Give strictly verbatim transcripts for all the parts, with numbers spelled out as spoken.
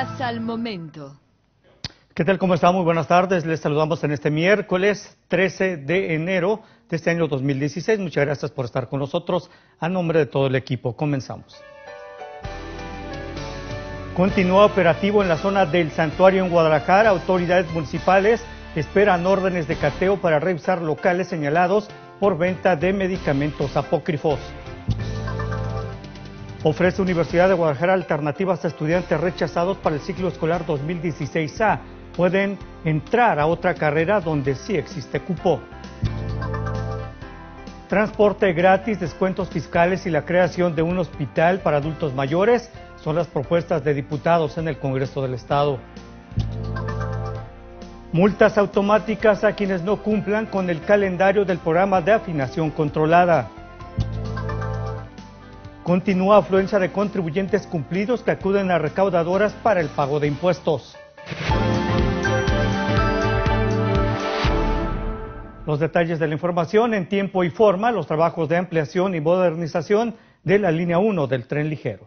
Noticias al momento. ¿Qué tal? ¿Cómo está? Muy buenas tardes. Les saludamos en este miércoles trece de enero de este año dos mil dieciséis. Muchas gracias por estar con nosotros. A nombre de todo el equipo, comenzamos. Continúa operativo en la zona del Santuario en Guadalajara. Autoridades municipales esperan órdenes de cateo para revisar locales señalados por venta de medicamentos apócrifos. Ofrece Universidad de Guadalajara alternativas a estudiantes rechazados para el ciclo escolar dos mil dieciséis A. Pueden entrar a otra carrera donde sí existe cupo. Transporte gratis, descuentos fiscales y la creación de un hospital para adultos mayores son las propuestas de diputados en el Congreso del Estado. Multas automáticas a quienes no cumplan con el calendario del programa de afinación controlada. Continúa afluencia de contribuyentes cumplidos que acuden a recaudadoras para el pago de impuestos. Los detalles de la información en tiempo y forma, los trabajos de ampliación y modernización de la línea uno del tren ligero.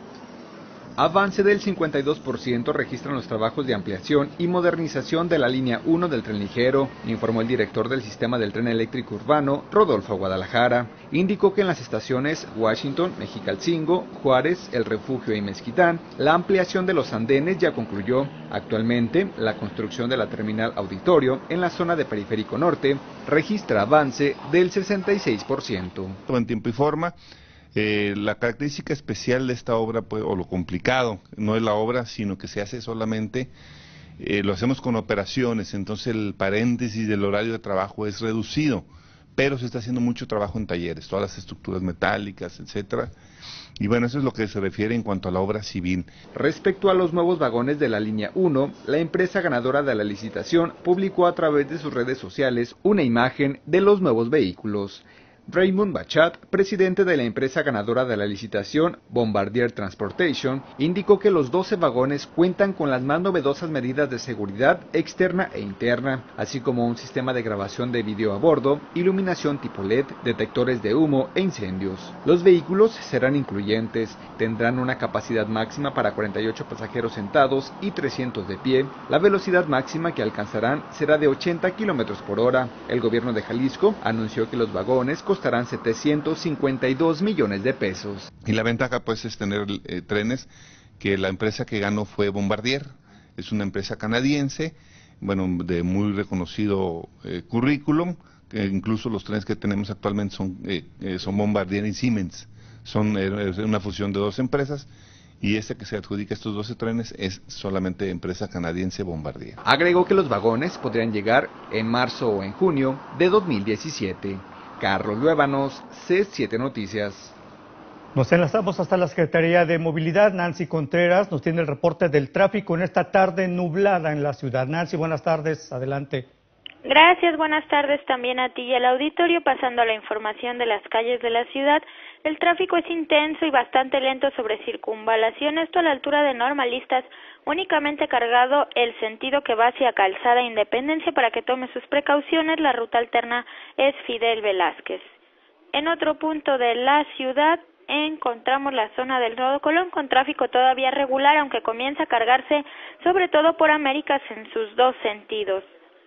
Avance del cincuenta y dos por ciento registran los trabajos de ampliación y modernización de la línea uno del tren ligero, informó el director del sistema del tren eléctrico urbano, Rodolfo Guadalajara. Indicó que en las estaciones Washington, Mexicalcingo, Juárez, El Refugio y Mezquitán, la ampliación de los andenes ya concluyó. Actualmente, la construcción de la terminal Auditorio en la zona de Periférico Norte registra avance del sesenta y seis por ciento. En tiempo y forma. Eh, la característica especial de esta obra, pues, o lo complicado, no es la obra, sino que se hace solamente, eh, lo hacemos con operaciones, entonces el paréntesis del horario de trabajo es reducido, pero se está haciendo mucho trabajo en talleres, todas las estructuras metálicas, etcétera. Y bueno, eso es lo que se refiere en cuanto a la obra civil. Respecto a los nuevos vagones de la línea uno, la empresa ganadora de la licitación publicó a través de sus redes sociales una imagen de los nuevos vehículos. Raymond Bachat, presidente de la empresa ganadora de la licitación, Bombardier Transportation, indicó que los doce vagones cuentan con las más novedosas medidas de seguridad externa e interna, así como un sistema de grabación de video a bordo, iluminación tipo L E D, detectores de humo e incendios. Los vehículos serán incluyentes, tendrán una capacidad máxima para cuarenta y ocho pasajeros sentados y trescientos de pie. La velocidad máxima que alcanzarán será de ochenta kilómetros por hora. El gobierno de Jalisco anunció que los vagones costarán setecientos cincuenta y dos millones de pesos. Y la ventaja pues es tener eh, trenes que la empresa que ganó fue Bombardier, es una empresa canadiense, bueno, de muy reconocido eh, currículum, que incluso los trenes que tenemos actualmente son, eh, eh, son Bombardier y Siemens, son eh, una fusión de dos empresas. Y este que se adjudica estos doce trenes es solamente empresa canadiense Bombardier. Agregó que los vagones podrían llegar en marzo o en junio de dos mil diecisiete. Carlos Luébanos, C siete Noticias. Nos enlazamos hasta la Secretaría de Movilidad. Nancy Contreras nos tiene el reporte del tráfico en esta tarde nublada en la ciudad. Nancy, buenas tardes, adelante. Gracias, buenas tardes también a ti y al auditorio. Pasando a la información de las calles de la ciudad, el tráfico es intenso y bastante lento sobre Circunvalación, esto a la altura de Normalistas, únicamente cargado el sentido que va hacia Calzada Independencia. Para que tome sus precauciones, la ruta alterna es Fidel Velázquez. En otro punto de la ciudad encontramos la zona del Nodo Colón con tráfico todavía regular, aunque comienza a cargarse sobre todo por Américas en sus dos sentidos.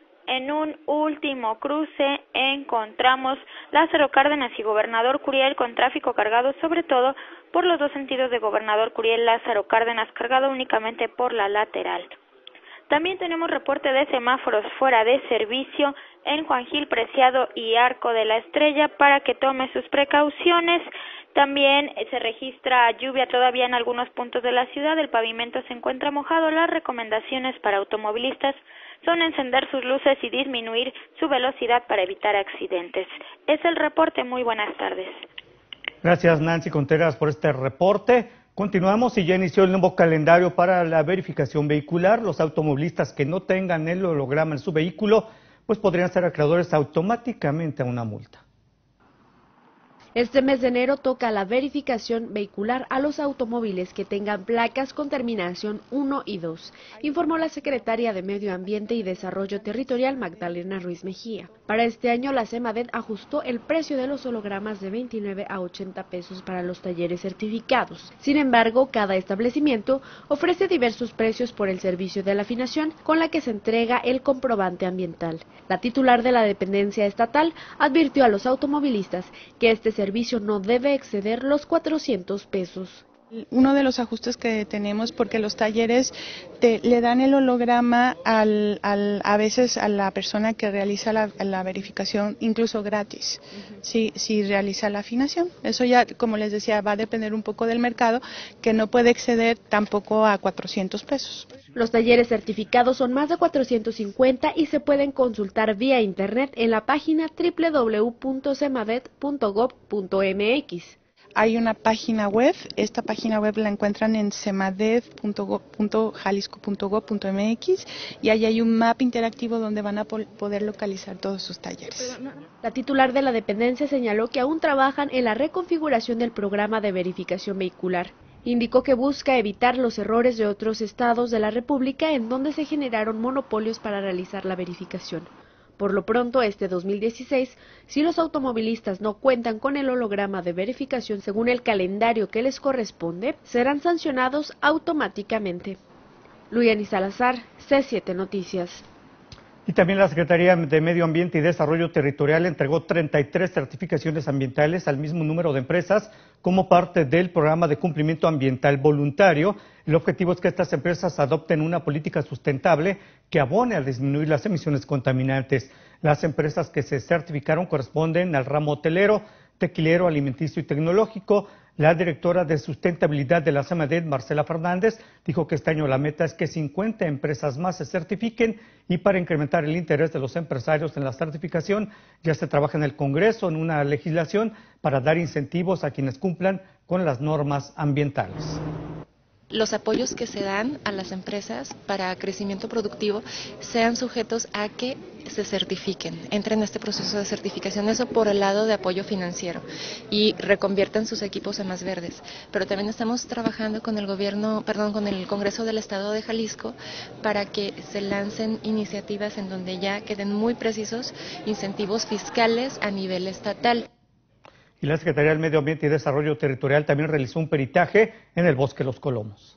En un último cruce encontramos Lázaro Cárdenas y Gobernador Curiel con tráfico cargado sobre todo por los dos sentidos de Gobernador Curiel, Lázaro Cárdenas cargado únicamente por la lateral. También tenemos reporte de semáforos fuera de servicio en Juan Gil Preciado y Arco de la Estrella para que tome sus precauciones. También se registra lluvia todavía en algunos puntos de la ciudad, el pavimento se encuentra mojado. Las recomendaciones para automovilistas son encender sus luces y disminuir su velocidad para evitar accidentes. Es el reporte, muy buenas tardes. Gracias, Nancy Contreras, por este reporte. Continuamos y ya inició el nuevo calendario para la verificación vehicular. Los automovilistas que no tengan el holograma en su vehículo, pues podrían ser acreedores automáticamente a una multa. Este mes de enero toca la verificación vehicular a los automóviles que tengan placas con terminación uno y dos, informó la secretaria de Medio Ambiente y Desarrollo Territorial Magdalena Ruiz Mejía. Para este año la Semarnat ajustó el precio de los hologramas de veintinueve a ochenta pesos para los talleres certificados. Sin embargo, cada establecimiento ofrece diversos precios por el servicio de la afinación con la que se entrega el comprobante ambiental. La titular de la dependencia estatal advirtió a los automovilistas que este servicio no debe exceder los cuatrocientos pesos. Uno de los ajustes que tenemos, porque los talleres te, le dan el holograma al, al, a veces a la persona que realiza la, la verificación, incluso gratis, uh-huh. si, si realiza la afinación. Eso ya, como les decía, va a depender un poco del mercado, que no puede exceder tampoco a cuatrocientos pesos. Los talleres certificados son más de cuatrocientos cincuenta y se pueden consultar vía internet en la página doble u doble u doble u punto semadet punto gob punto eme equis. Hay una página web, esta página web la encuentran en semadet punto jalisco punto gob punto eme equis y ahí hay un mapa interactivo donde van a poder localizar todos sus talleres. La titular de la dependencia señaló que aún trabajan en la reconfiguración del programa de verificación vehicular. Indicó que busca evitar los errores de otros estados de la República en donde se generaron monopolios para realizar la verificación. Por lo pronto, este dos mil dieciséis, si los automovilistas no cuentan con el holograma de verificación según el calendario que les corresponde, serán sancionados automáticamente. Luyani Salazar, C siete Noticias. Y también la Secretaría de Medio Ambiente y Desarrollo Territorial entregó treinta y tres certificaciones ambientales al mismo número de empresas como parte del programa de cumplimiento ambiental voluntario. El objetivo es que estas empresas adopten una política sustentable que abone a disminuir las emisiones contaminantes. Las empresas que se certificaron corresponden al ramo hotelero, tequilero, alimenticio y tecnológico. La directora de sustentabilidad de la Semarnat, Marcela Fernández, dijo que este año la meta es que cincuenta empresas más se certifiquen y para incrementar el interés de los empresarios en la certificación ya se trabaja en el Congreso en una legislación para dar incentivos a quienes cumplan con las normas ambientales. Los apoyos que se dan a las empresas para crecimiento productivo sean sujetos a que se certifiquen, entren en este proceso de certificación, eso por el lado de apoyo financiero y reconviertan sus equipos a más verdes. Pero también estamos trabajando con el gobierno, perdón, con el Congreso del Estado de Jalisco para que se lancen iniciativas en donde ya queden muy precisos incentivos fiscales a nivel estatal. Y la Secretaría del Medio Ambiente y Desarrollo Territorial también realizó un peritaje en el Bosque Los Colomos.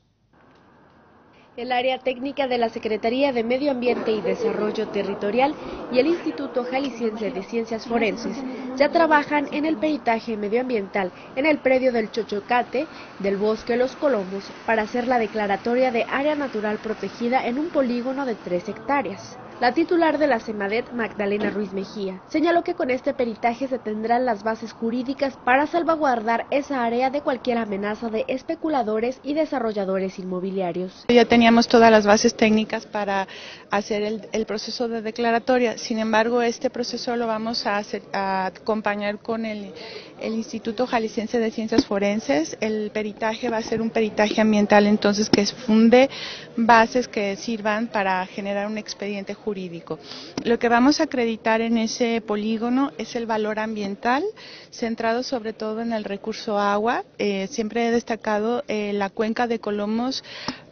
El área técnica de la Secretaría de Medio Ambiente y Desarrollo Territorial y el Instituto Jalisciense de Ciencias Forenses ya trabajan en el peritaje medioambiental en el predio del Chochocate del Bosque Los Colomos para hacer la declaratoria de área natural protegida en un polígono de tres hectáreas. La titular de la Semarnat, Magdalena Ruiz Mejía, señaló que con este peritaje se tendrán las bases jurídicas para salvaguardar esa área de cualquier amenaza de especuladores y desarrolladores inmobiliarios. Ya teníamos todas las bases técnicas para hacer el, el proceso de declaratoria, sin embargo este proceso lo vamos a, hacer, a acompañar con el, el Instituto Jalisciense de Ciencias Forenses. El peritaje va a ser un peritaje ambiental, entonces que funde bases que sirvan para generar un expediente jurídico. Lo que vamos a acreditar en ese polígono es el valor ambiental, centrado sobre todo en el recurso agua. Eh, siempre he destacado eh, la cuenca de Colomos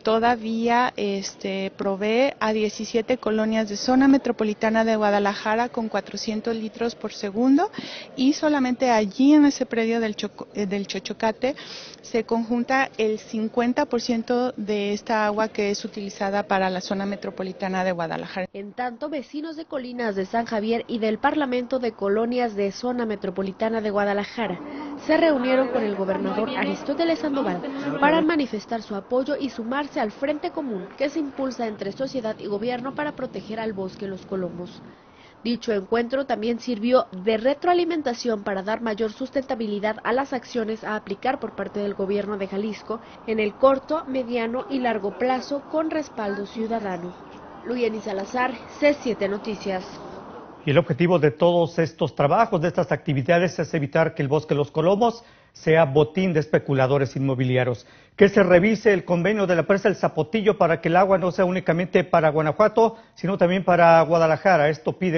todavía este, provee a diecisiete colonias de zona metropolitana de Guadalajara con cuatrocientos litros por segundo y solamente allí en ese predio del, Choco, del Chochocate se conjunta el cincuenta por ciento de esta agua que es utilizada para la zona metropolitana de Guadalajara. En tanto, vecinos de Colinas de San Javier y del Parlamento de Colonias de Zona Metropolitana de Guadalajara se reunieron con el gobernador Aristóteles Sandoval para manifestar su apoyo y sumarse al Frente Común que se impulsa entre sociedad y gobierno para proteger al Bosque Los Colomos. Dicho encuentro también sirvió de retroalimentación para dar mayor sustentabilidad a las acciones a aplicar por parte del gobierno de Jalisco en el corto, mediano y largo plazo con respaldo ciudadano. Luyani Salazar, C siete Noticias. Y el objetivo de todos estos trabajos, de estas actividades, es evitar que el Bosque Los Colomos sea botín de especuladores inmobiliarios. Que se revise el convenio de la presa El Zapotillo para que el agua no sea únicamente para Guanajuato, sino también para Guadalajara. Esto piden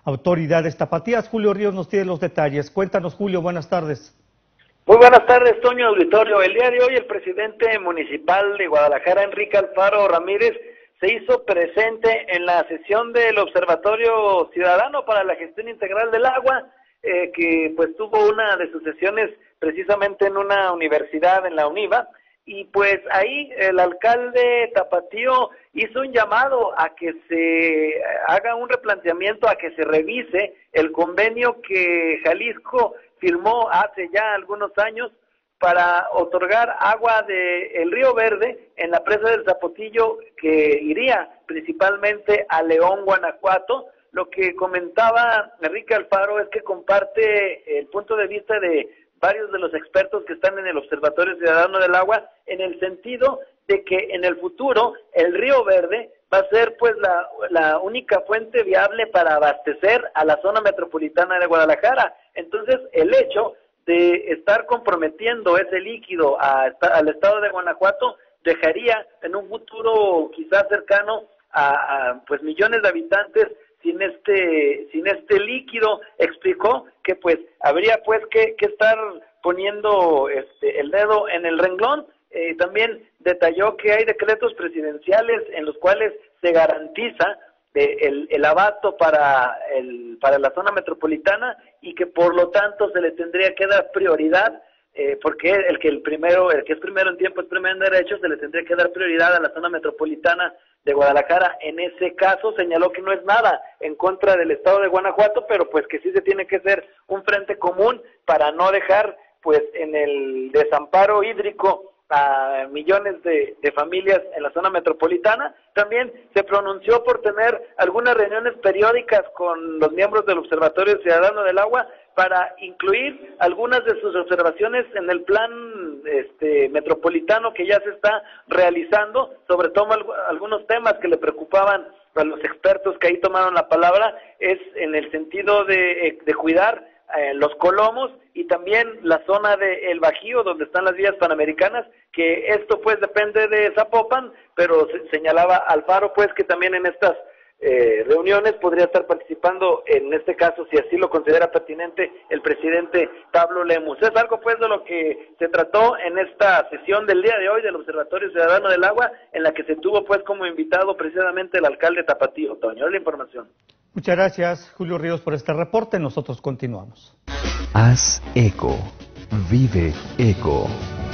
autoridades tapatías. Julio Ríos nos tiene los detalles. Cuéntanos, Julio, buenas tardes. Muy buenas tardes, Toño Auditorio. El día de hoy el presidente municipal de Guadalajara, Enrique Alfaro Ramírez, se hizo presente en la sesión del Observatorio Ciudadano para la Gestión Integral del Agua, eh, que pues tuvo una de sus sesiones precisamente en una universidad, en la UNIVA, y pues ahí el alcalde Tapatío hizo un llamado a que se haga un replanteamiento, a que se revise el convenio que Jalisco firmó hace ya algunos años para otorgar agua del Río Verde en la presa del Zapotillo, que iría principalmente a León, Guanajuato. Lo que comentaba Enrique Alfaro es que comparte el punto de vista de varios de los expertos que están en el Observatorio Ciudadano del Agua, en el sentido de que en el futuro el Río Verde va a ser pues la, la única fuente viable para abastecer a la zona metropolitana de Guadalajara. Entonces, el hecho de estar comprometiendo ese líquido a, al estado de Guanajuato dejaría en un futuro quizás cercano a, a pues millones de habitantes sin este sin este líquido. Explicó que pues habría pues que, que estar poniendo este el dedo en el renglón. Eh, también detalló que hay decretos presidenciales en los cuales se garantiza de el, el abasto para el para la zona metropolitana y que por lo tanto se le tendría que dar prioridad, eh, porque el que el primero el que es primero en tiempo es primero en derecho, se le tendría que dar prioridad a la zona metropolitana de Guadalajara. En ese caso señaló que no es nada en contra del estado de Guanajuato, pero pues que sí se tiene que hacer un frente común para no dejar pues en el desamparo hídrico a millones de, de familias en la zona metropolitana. También se pronunció por tener algunas reuniones periódicas con los miembros del Observatorio Ciudadano del Agua para incluir algunas de sus observaciones en el plan este metropolitano que ya se está realizando, sobre todo algunos temas que le preocupaban a los expertos que ahí tomaron la palabra, es en el sentido de, de cuidar Eh, los colomos y también la zona del Bajío donde están las vías panamericanas, que esto pues depende de Zapopan, pero se, señalaba Alfaro pues que también en estas eh, reuniones podría estar participando, en este caso si así lo considera pertinente, el presidente Pablo Lemus. Es algo pues de lo que se trató en esta sesión del día de hoy del Observatorio Ciudadano del Agua, en la que se tuvo pues como invitado precisamente el alcalde Tapatío. Toño, la información. Muchas gracias, Julio Ríos, por este reporte. Nosotros continuamos. Haz eco. Vive eco.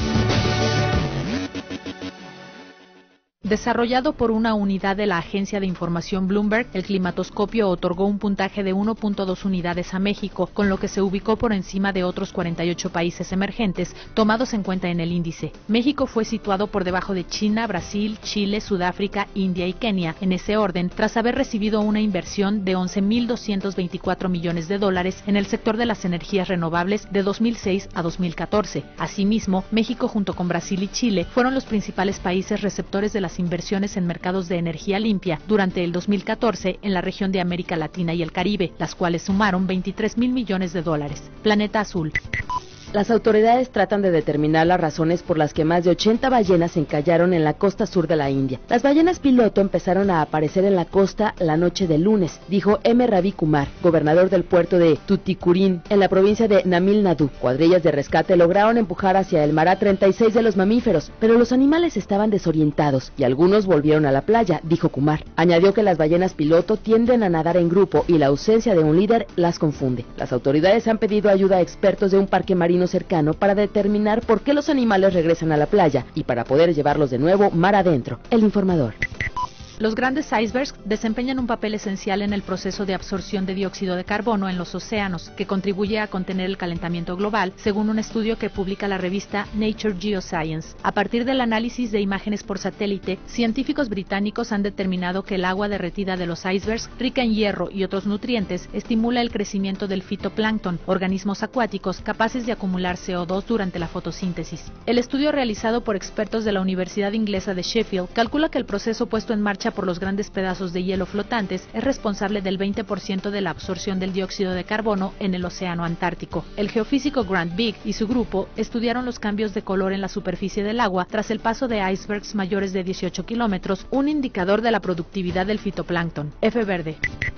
Desarrollado por una unidad de la agencia de información Bloomberg, el climatoscopio otorgó un puntaje de uno punto dos unidades a México, con lo que se ubicó por encima de otros cuarenta y ocho países emergentes tomados en cuenta en el índice. México fue situado por debajo de China, Brasil, Chile, Sudáfrica, India y Kenia, en ese orden, tras haber recibido una inversión de once mil doscientos veinticuatro millones de dólares en el sector de las energías renovables de dos mil seis a dos mil catorce. Asimismo, México junto con Brasil y Chile fueron los principales países receptores de las inversiones en mercados de energía limpia durante el dos mil catorce en la región de América Latina y el Caribe, las cuales sumaron veintitrés mil millones de dólares. Planeta Azul. Las autoridades tratan de determinar las razones por las que más de ochenta ballenas se encallaron en la costa sur de la India. Las ballenas piloto empezaron a aparecer en la costa la noche del lunes, dijo M. Ravi Kumar, gobernador del puerto de Tuticorin, en la provincia de Tamil Nadu. Cuadrillas de rescate lograron empujar hacia el mar a treinta y seis de los mamíferos, pero los animales estaban desorientados y algunos volvieron a la playa, dijo Kumar. Añadió que las ballenas piloto tienden a nadar en grupo y la ausencia de un líder las confunde. Las autoridades han pedido ayuda a expertos de un parque marino cercano para determinar por qué los animales regresan a la playa y para poder llevarlos de nuevo mar adentro. El informador. Los grandes icebergs desempeñan un papel esencial en el proceso de absorción de dióxido de carbono en los océanos, que contribuye a contener el calentamiento global, según un estudio que publica la revista Nature Geoscience. A partir del análisis de imágenes por satélite, científicos británicos han determinado que el agua derretida de los icebergs, rica en hierro y otros nutrientes, estimula el crecimiento del fitoplancton, organismos acuáticos capaces de acumular C O dos durante la fotosíntesis. El estudio realizado por expertos de la Universidad Inglesa de Sheffield calcula que el proceso puesto en marcha por los grandes pedazos de hielo flotantes es responsable del veinte por ciento de la absorción del dióxido de carbono en el océano Antártico. El geofísico Grant Bigg y su grupo estudiaron los cambios de color en la superficie del agua tras el paso de icebergs mayores de dieciocho kilómetros, un indicador de la productividad del fitoplancton. F verde.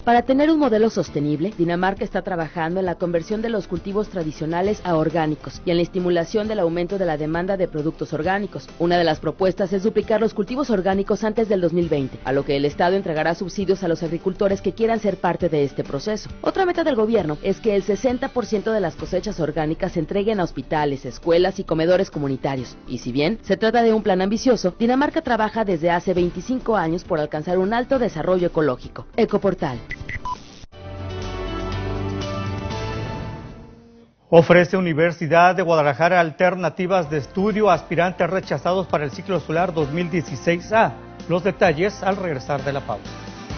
Para tener un modelo sostenible, Dinamarca está trabajando en la conversión de los cultivos tradicionales a orgánicos y en la estimulación del aumento de la demanda de productos orgánicos. Una de las propuestas es duplicar los cultivos orgánicos antes del dos mil veinte, a lo que el Estado entregará subsidios a los agricultores que quieran ser parte de este proceso. Otra meta del gobierno es que el sesenta por ciento de las cosechas orgánicas se entreguen a hospitales, escuelas y comedores comunitarios. Y si bien se trata de un plan ambicioso, Dinamarca trabaja desde hace veinticinco años por alcanzar un alto desarrollo ecológico. Ecoportal. Ofrece Universidad de Guadalajara alternativas de estudio a aspirantes rechazados para el ciclo escolar dos mil dieciséis A. Los detalles al regresar de la pausa.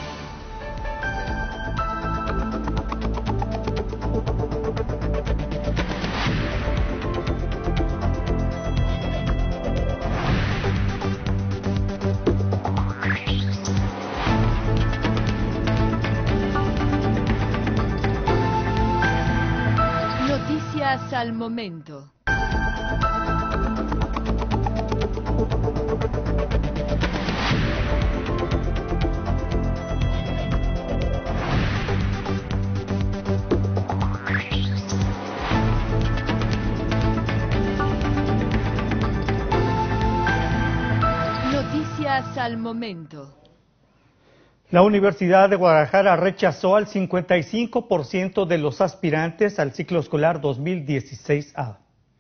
Al momento. Noticias al momento. La Universidad de Guadalajara rechazó al cincuenta y cinco por ciento de los aspirantes al ciclo escolar dos mil dieciséis A.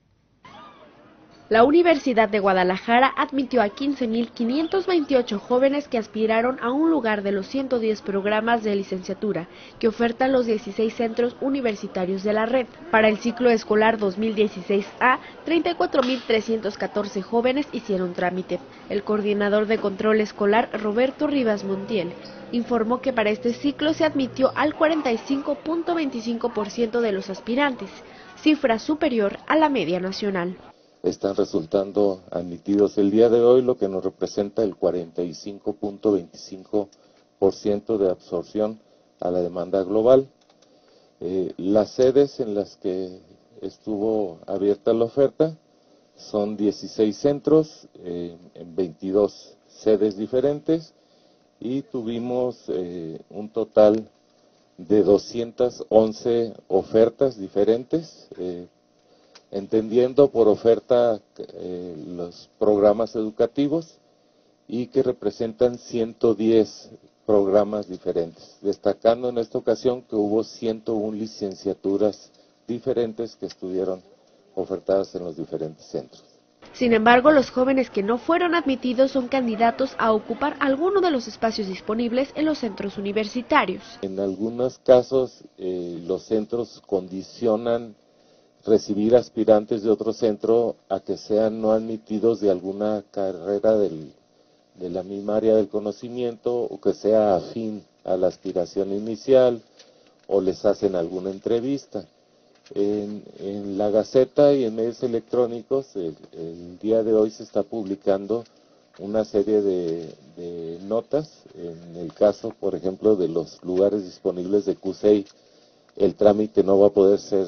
La Universidad de Guadalajara admitió a quince mil quinientos veintiocho jóvenes que aspiraron a un lugar de los ciento diez programas de licenciatura que ofertan los dieciséis centros universitarios de la red. Para el ciclo escolar dos mil dieciséis A, treinta y cuatro mil trescientos catorce jóvenes hicieron trámite. El coordinador de control escolar, Roberto Rivas Montiel, informó que para este ciclo se admitió al cuarenta y cinco punto veinticinco por ciento de los aspirantes, cifra superior a la media nacional. Están resultando admitidos el día de hoy, lo que nos representa el cuarenta y cinco punto veinticinco por ciento de absorción a la demanda global. Eh, las sedes en las que estuvo abierta la oferta son dieciséis centros eh, en veintidós sedes diferentes y tuvimos eh, un total de doscientas once ofertas diferentes, eh, entendiendo por oferta eh, los programas educativos y que representan ciento diez programas diferentes, destacando en esta ocasión que hubo ciento una licenciaturas diferentes que estuvieron ofertadas en los diferentes centros. Sin embargo, los jóvenes que no fueron admitidos son candidatos a ocupar alguno de los espacios disponibles en los centros universitarios. En algunos casos, eh, los centros condicionan recibir aspirantes de otro centro a que sean no admitidos de alguna carrera del, de la misma área del conocimiento o que sea afín a la aspiración inicial o les hacen alguna entrevista. En, en la Gaceta y en medios electrónicos el, el día de hoy se está publicando una serie de, de notas. En el caso, por ejemplo, de los lugares disponibles de Q C E I, el trámite no va a poder ser,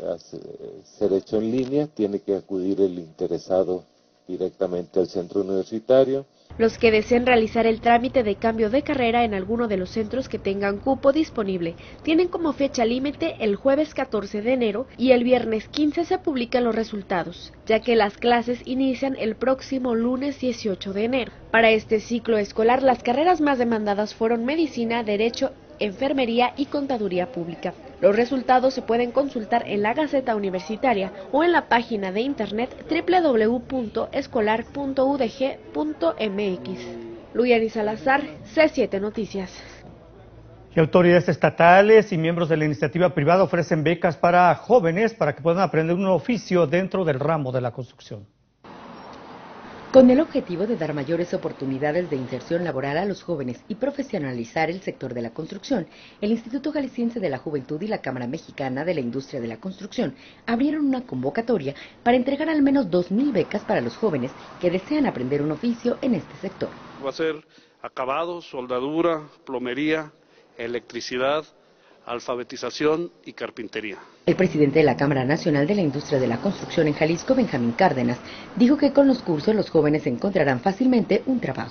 ser hecho en línea, tiene que acudir el interesado directamente al centro universitario. Los que deseen realizar el trámite de cambio de carrera en alguno de los centros que tengan cupo disponible tienen como fecha límite el jueves catorce de enero y el viernes quince se publican los resultados, ya que las clases inician el próximo lunes dieciocho de enero. Para este ciclo escolar, las carreras más demandadas fueron medicina, derecho, enfermería y contaduría pública. Los resultados se pueden consultar en la Gaceta Universitaria o en la página de internet doble u doble u doble u punto escolar punto u d g punto m x. Luyani Salazar, C siete Noticias. Y autoridades estatales y miembros de la iniciativa privada ofrecen becas para jóvenes para que puedan aprender un oficio dentro del ramo de la construcción. Con el objetivo de dar mayores oportunidades de inserción laboral a los jóvenes y profesionalizar el sector de la construcción, el Instituto Jalisciense de la Juventud y la Cámara Mexicana de la Industria de la Construcción abrieron una convocatoria para entregar al menos dos mil becas para los jóvenes que desean aprender un oficio en este sector. Va a ser acabado, soldadura, plomería, electricidad, alfabetización y carpintería. El presidente de la Cámara Nacional de la Industria de la Construcción en Jalisco, Benjamín Cárdenas, dijo que con los cursos los jóvenes encontrarán fácilmente un trabajo.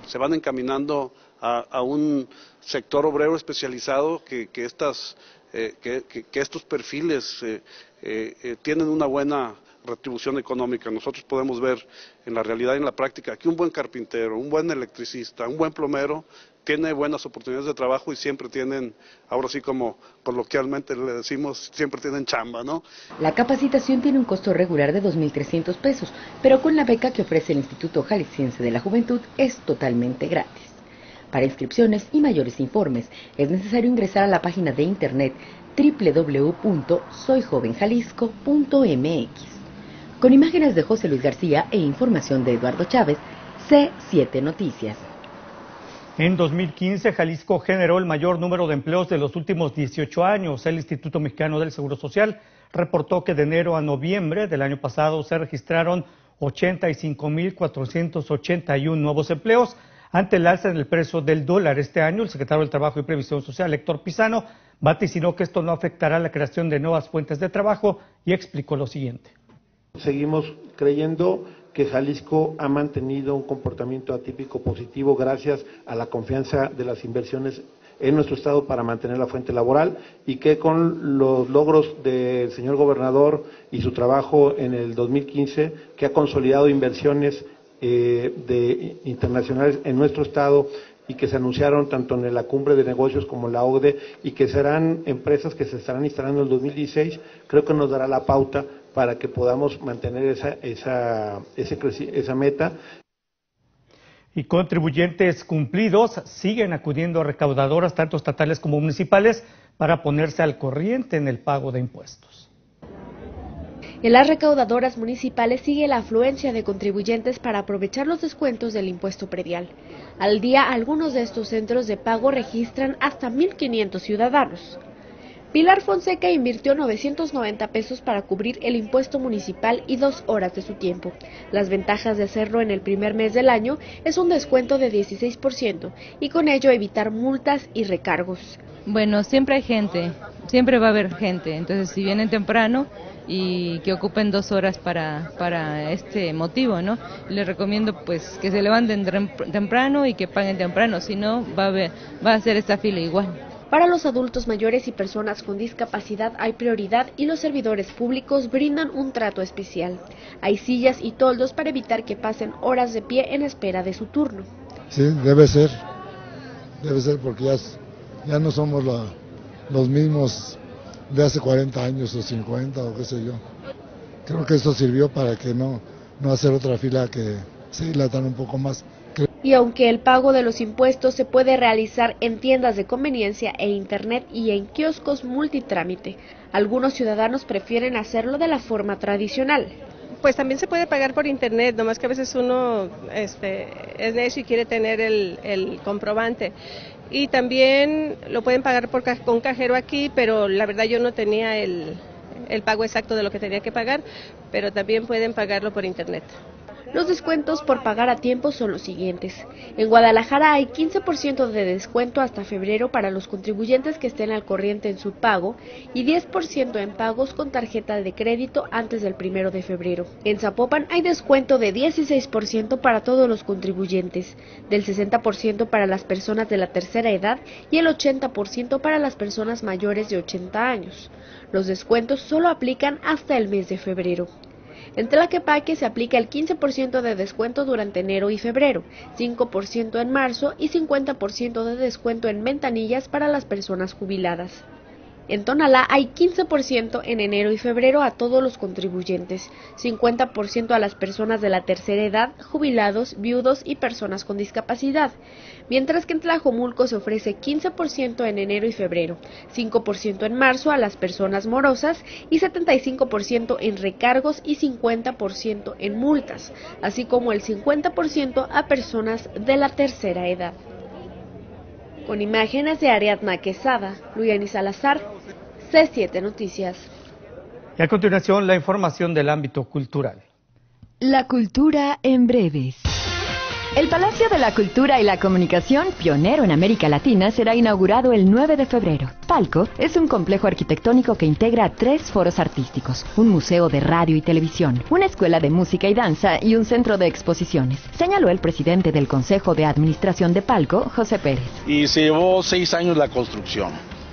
se van encaminando a, a un sector obrero especializado que, que, estas, eh, que, que, que estos perfiles eh, eh, eh, tienen una buena retribución económica. Nosotros podemos ver en la realidad y en la práctica que un buen carpintero, un buen electricista, un buen plomero tiene buenas oportunidades de trabajo y siempre tienen, ahora sí como coloquialmente le decimos, siempre tienen chamba, ¿no? La capacitación tiene un costo regular de dos mil trescientos pesos, pero con la beca que ofrece el Instituto Jalisciense de la Juventud es totalmente gratis. Para inscripciones y mayores informes es necesario ingresar a la página de internet doble u doble u doble u punto soy joven jalisco punto m x. Con imágenes de José Luis García e información de Eduardo Chávez, C siete Noticias. En dos mil quince, Jalisco generó el mayor número de empleos de los últimos dieciocho años. El Instituto Mexicano del Seguro Social reportó que de enero a noviembre del año pasado se registraron ochenta y cinco mil cuatrocientos ochenta y uno nuevos empleos. Ante el alza en el precio del dólar este año, el secretario del Trabajo y Previsión Social, Héctor Pizano, vaticinó que esto no afectará la creación de nuevas fuentes de trabajo y explicó lo siguiente. Seguimos creyendo que Jalisco ha mantenido un comportamiento atípico positivo gracias a la confianza de las inversiones en nuestro estado para mantener la fuente laboral y que con los logros del señor gobernador y su trabajo en el dos mil quince, que ha consolidado inversiones eh, de, internacionales en nuestro estado y que se anunciaron tanto en la cumbre de negocios como en la O C D E y que serán empresas que se estarán instalando en el dos mil dieciséis, creo que nos dará la pauta para que podamos mantener esa, esa, ese, esa meta. Y contribuyentes cumplidos siguen acudiendo a recaudadoras, tanto estatales como municipales, para ponerse al corriente en el pago de impuestos. En las recaudadoras municipales sigue la afluencia de contribuyentes para aprovechar los descuentos del impuesto predial. Al día, algunos de estos centros de pago registran hasta mil quinientos ciudadanos. Pilar Fonseca invirtió novecientos noventa pesos para cubrir el impuesto municipal y dos horas de su tiempo. Las ventajas de hacerlo en el primer mes del año es un descuento de dieciséis por ciento y con ello evitar multas y recargos. Bueno, siempre hay gente, siempre va a haber gente, entonces si vienen temprano y que ocupen dos horas para, para este motivo, ¿no? Les recomiendo pues que se levanten temprano y que paguen temprano, si no va a haber, va a ser esta fila igual. Para los adultos mayores y personas con discapacidad hay prioridad y los servidores públicos brindan un trato especial. Hay sillas y toldos para evitar que pasen horas de pie en espera de su turno. Sí, debe ser, debe ser porque ya, ya no somos la, los mismos de hace cuarenta años o cincuenta o qué sé yo. Creo que esto sirvió para que no, no hacer otra fila que se dilatan un poco más. Y aunque el pago de los impuestos se puede realizar en tiendas de conveniencia e internet y en kioscos multitrámite, algunos ciudadanos prefieren hacerlo de la forma tradicional. Pues también se puede pagar por internet, nomás que a veces uno este, es necio y quiere tener el, el comprobante. Y también lo pueden pagar por, con cajero aquí, pero la verdad yo no tenía el, el pago exacto de lo que tenía que pagar, pero también pueden pagarlo por internet. Los descuentos por pagar a tiempo son los siguientes. En Guadalajara hay quince por ciento de descuento hasta febrero para los contribuyentes que estén al corriente en su pago y diez por ciento en pagos con tarjeta de crédito antes del primero de febrero. En Zapopan hay descuento de dieciséis por ciento para todos los contribuyentes, del sesenta por ciento para las personas de la tercera edad y el ochenta por ciento para las personas mayores de ochenta años. Los descuentos solo aplican hasta el mes de febrero. En Tlaquepaque se aplica el quince por ciento de descuento durante enero y febrero, cinco por ciento en marzo y cincuenta por ciento de descuento en ventanillas para las personas jubiladas. En Tonalá hay quince por ciento en enero y febrero a todos los contribuyentes, cincuenta por ciento a las personas de la tercera edad, jubilados, viudos y personas con discapacidad, mientras que en Tlajomulco se ofrece quince por ciento en enero y febrero, cinco por ciento en marzo a las personas morosas y setenta y cinco por ciento en recargos y cincuenta por ciento en multas, así como el cincuenta por ciento a personas de la tercera edad. Con imágenes de Ariadna Quesada, Luyani Salazar, C siete Noticias. Y a continuación, la información del ámbito cultural. La cultura en breves. El Palacio de la Cultura y la Comunicación, pionero en América Latina, será inaugurado el nueve de febrero. Palco es un complejo arquitectónico que integra tres foros artísticos, un museo de radio y televisión, una escuela de música y danza y un centro de exposiciones, señaló el presidente del Consejo de Administración de Palco, José Pérez. Y se llevó seis años la construcción.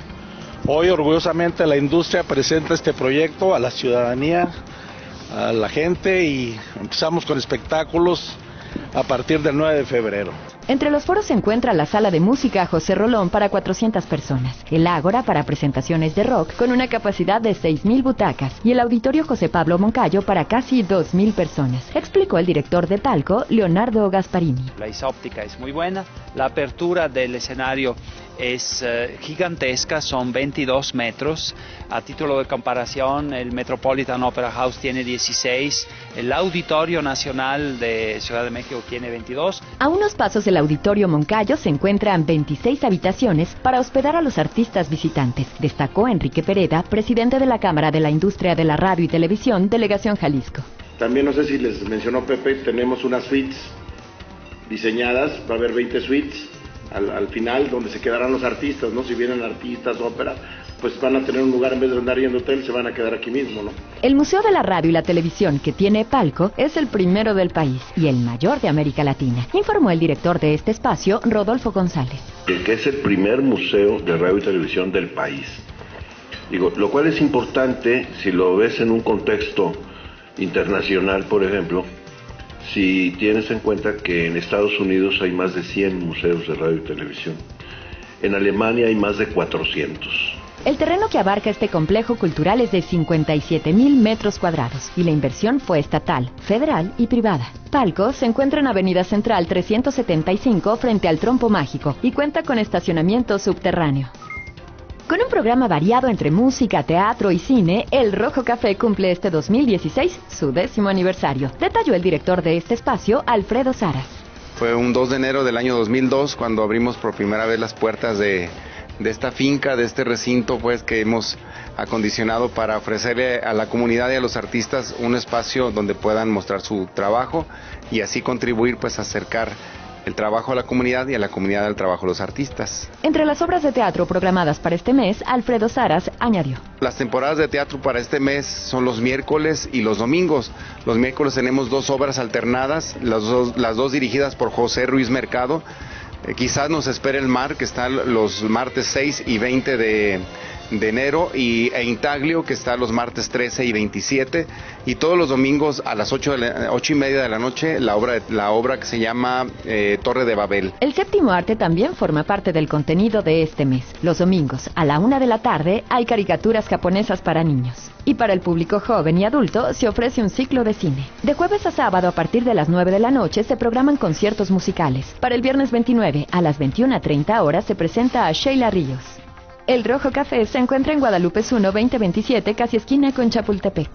Hoy orgullosamente la industria presenta este proyecto a la ciudadanía, a la gente, y empezamos con espectáculos a partir del nueve de febrero. Entre los foros se encuentra la sala de música José Rolón para cuatrocientas personas, el Ágora para presentaciones de rock con una capacidad de seis mil butacas y el auditorio José Pablo Moncayo para casi dos mil personas, explicó el director de Palco, Leonardo Gasparini. La isóptica es muy buena, la apertura del escenario es uh, gigantesca, son veintidós metros. A título de comparación, el Metropolitan Opera House tiene dieciséis, el Auditorio Nacional de Ciudad de México tiene veintidós. A unos pasos del Auditorio Moncayo se encuentran veintiséis habitaciones para hospedar a los artistas visitantes, destacó Enrique Pereda, presidente de la Cámara de la Industria de la Radio y Televisión, Delegación Jalisco. También, no sé si les mencionó Pepe, tenemos unas suites diseñadas, va a haber veinte suites al, al final donde se quedarán los artistas, ¿no? Si vienen artistas, ópera, pues van a tener un lugar, en vez de andar yendo a hotel, se van a quedar aquí mismo, ¿no? El Museo de la Radio y la Televisión, que tiene Palco, es el primero del país y el mayor de América Latina, informó el director de este espacio, Rodolfo González. El que es el primer museo de radio y televisión del país. Digo, lo cual es importante si lo ves en un contexto internacional, por ejemplo, si tienes en cuenta que en Estados Unidos hay más de cien museos de radio y televisión. En Alemania hay más de cuatrocientos. El terreno que abarca este complejo cultural es de cincuenta y siete mil metros cuadrados y la inversión fue estatal, federal y privada. Palco se encuentra en Avenida Central trescientos setenta y cinco frente al Trompo Mágico y cuenta con estacionamiento subterráneo. Con un programa variado entre música, teatro y cine, El Rojo Café cumple este dos mil dieciséis su décimo aniversario, detalló el director de este espacio, Alfredo Saras. Fue un dos de enero del año dos mil dos cuando abrimos por primera vez las puertas de, de esta finca, de este recinto, pues que hemos acondicionado para ofrecerle a la comunidad y a los artistas un espacio donde puedan mostrar su trabajo y así contribuir pues a acercar el trabajo a la comunidad y a la comunidad al trabajo de los artistas. Entre las obras de teatro programadas para este mes, Alfredo Saras añadió. Las temporadas de teatro para este mes son los miércoles y los domingos. Los miércoles tenemos dos obras alternadas, las dos, las dos dirigidas por José Ruiz Mercado. Eh, quizás nos espere El Mar, que está los martes seis y veinte de, de enero, y e Intaglio, que está los martes trece y veintisiete, y todos los domingos a las ocho, de la, ocho y media de la noche la obra, la obra que se llama eh, Torre de Babel. El séptimo arte también forma parte del contenido de este mes. Los domingos a la una de la tarde hay caricaturas japonesas para niños. Y para el público joven y adulto se ofrece un ciclo de cine. De jueves a sábado a partir de las nueve de la noche se programan conciertos musicales. Para el viernes veintinueve a las veintiuna treinta horas se presenta a Sheila Ríos. El Rojo Café se encuentra en Guadalupe uno veinte veintisiete, casi esquina con Chapultepec.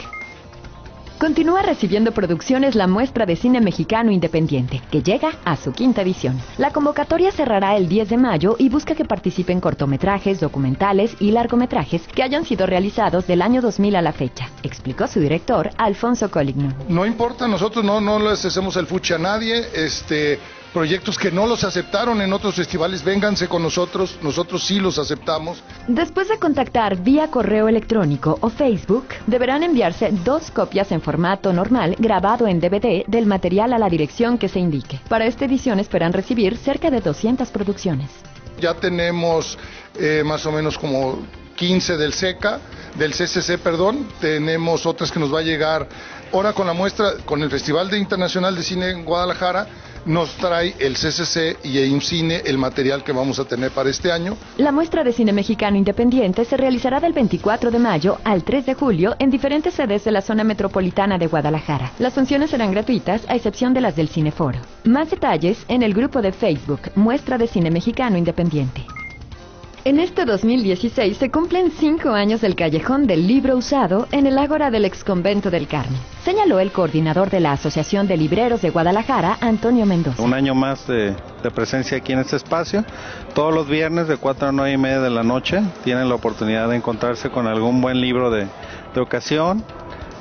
Continúa recibiendo producciones la muestra de cine mexicano independiente, que llega a su quinta edición. La convocatoria cerrará el diez de mayo y busca que participen cortometrajes, documentales y largometrajes que hayan sido realizados del año dos mil a la fecha, explicó su director, Alfonso Colignon. No importa, nosotros no, no les hacemos el fuchi a nadie, este... proyectos que no los aceptaron en otros festivales, vénganse con nosotros, nosotros sí los aceptamos. Después de contactar vía correo electrónico o Facebook, deberán enviarse dos copias en formato normal grabado en D V D del material a la dirección que se indique. Para esta edición esperan recibir cerca de doscientas producciones. Ya tenemos eh, más o menos como quince del SECA, del C C C, perdón, tenemos otras que nos va a llegar ahora con la muestra, con el Festival de Internacional de Cine en Guadalajara. Nos trae el C C C y IMCINE el material que vamos a tener para este año. La muestra de cine mexicano independiente se realizará del veinticuatro de mayo al tres de julio en diferentes sedes de la zona metropolitana de Guadalajara. Las funciones serán gratuitas a excepción de las del Cineforo. Más detalles en el grupo de Facebook Muestra de Cine Mexicano Independiente. En este dos mil dieciséis se cumplen cinco años del Callejón del Libro Usado en el Ágora del Exconvento del Carmen, señaló el coordinador de la Asociación de Libreros de Guadalajara, Antonio Mendoza. Un año más de, de presencia aquí en este espacio. Todos los viernes de cuatro a nueve y media de la noche tienen la oportunidad de encontrarse con algún buen libro de, de ocasión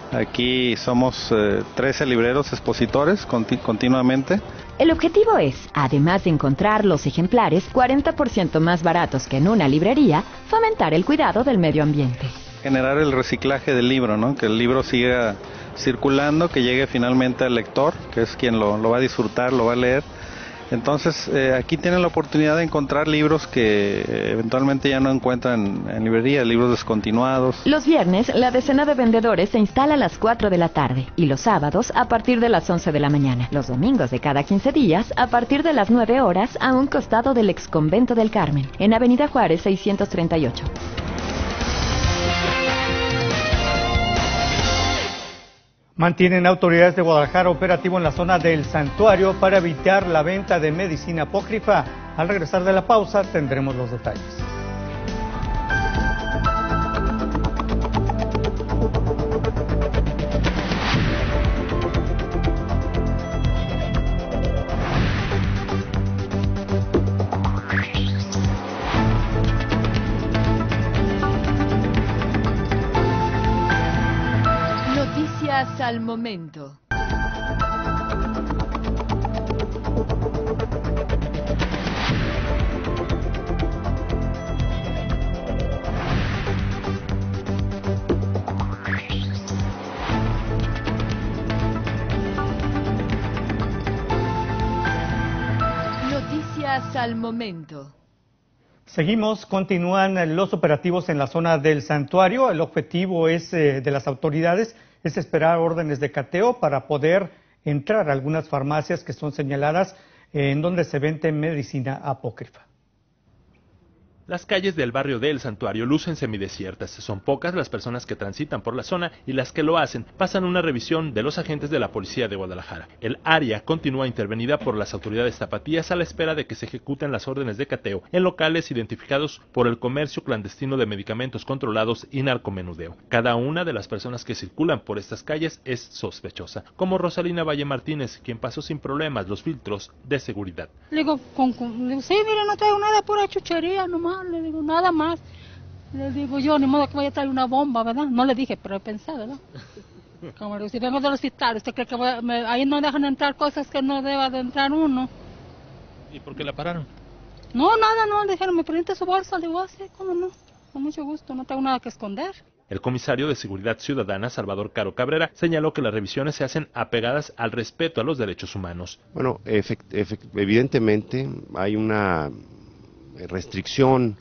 Aquí somos eh, trece libreros expositores conti continuamente. El objetivo es, además de encontrar los ejemplares cuarenta por ciento más baratos que en una librería, fomentar el cuidado del medio ambiente. Generar el reciclaje del libro, ¿no? Que el libro siga circulando, que llegue finalmente al lector, que es quien lo, lo va a disfrutar, lo va a leer. Entonces, eh, aquí tienen la oportunidad de encontrar libros que eh, eventualmente ya no encuentran en librerías, libros descontinuados. Los viernes, la decena de vendedores se instala a las cuatro de la tarde y los sábados a partir de las once de la mañana. Los domingos de cada quince días a partir de las nueve horas a un costado del exconvento del Carmen, en Avenida Juárez seiscientos treinta y ocho. Mantienen autoridades de Guadalajara operativo en la zona del santuario para evitar la venta de medicina apócrifa. Al regresar de la pausa tendremos los detalles. Al momento. Noticias al momento. Seguimos, continúan los operativos en la zona del santuario. El objetivo es eh, de las autoridades es esperar órdenes de cateo para poder entrar a algunas farmacias que son señaladas eh, en donde se vende medicina apócrifa. Las calles del barrio del Santuario lucen semidesiertas. Son pocas las personas que transitan por la zona y las que lo hacen pasan una revisión de los agentes de la policía de Guadalajara. El área continúa intervenida por las autoridades tapatías a la espera de que se ejecuten las órdenes de cateo en locales identificados por el comercio clandestino de medicamentos controlados y narcomenudeo. Cada una de las personas que circulan por estas calles es sospechosa, como Rosalina Valle Martínez, quien pasó sin problemas los filtros de seguridad. Le digo, con, con, le digo sí, mire, no traigo nada, pura chuchería nomás. Le digo, nada más. Le digo yo, ni modo que vaya a traer una bomba, ¿verdad? No le dije, pero he pensado, ¿verdad? Como le digo, si vengo del hospital, ¿usted cree que voy a, me, ahí no dejan entrar cosas que no deba de entrar uno? ¿Y por qué la pararon? No, nada, no, le dijeron, me presente su bolsa. Le digo, sí, cómo no, con mucho gusto, no tengo nada que esconder. El comisario de Seguridad Ciudadana, Salvador Caro Cabrera, señaló que las revisiones se hacen apegadas al respeto a los derechos humanos. Bueno, evidentemente hay una restricción